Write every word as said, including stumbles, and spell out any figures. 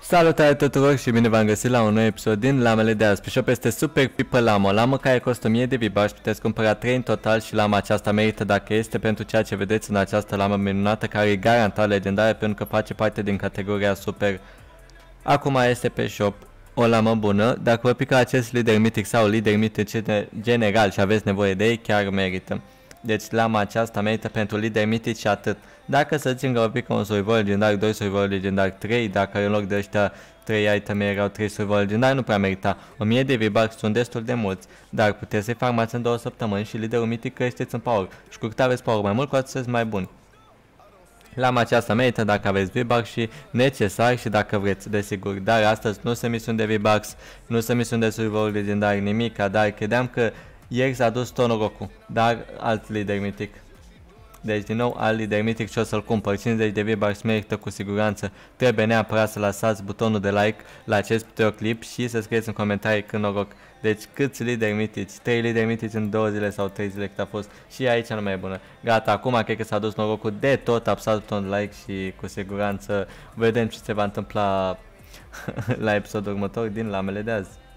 Salutare tuturor și bine v-am găsit la un nou episod din lamele de azi. Pe shop este Super People Lamă, o lamă care costă o mie de V-Bucks, puteți cumpăra trei în total și lama aceasta merită dacă este pentru ceea ce vedeți în această lamă minunată care e garantat legendară pentru că face parte din categoria Super. Acum este pe shop o lamă bună, dacă vă pică acest lider mitic sau lider mitic general și aveți nevoie de ei, chiar merită. Deci lama aceasta merită pentru lideri mitici și atât. Dacă să țin că vă pică un survivor legendar, doi survivor legendar, trei, dacă în loc de ăștia trei iteme erau trei survivor legendar, nu prea merita. o mie de V-Bucks sunt destul de mulți, dar puteți să-i farmați în două săptămâni și liderul mitic creșteți în power. Și cu cât aveți power mai mult, cu atât sunteți mai buni. Lama aceasta merită dacă aveți V-Bucks și necesar și dacă vreți, desigur. Dar astăzi nu sunt misiuni de V-Bucks, nu sunt misiuni de survivor legendar, nimica, dar credeam că ieri s-a dus tot norocul, dar alt lider mitic. Deci din nou alt lider mitic și o să-l cumpăr. cincizeci de V-Bucks merită cu siguranță. Trebuie neapărat să lăsați butonul de like la acest videoclip și să scrieți în comentarii când noroc. Deci câți lideri mitici? trei lideri mitici în două zile sau trei zile cât a fost. Și aici nu mai e bună. Gata, acum cred că s-a dus norocul de tot. Apăsați butonul like și cu siguranță vedem ce se va întâmpla la episodul următor din lamele de azi.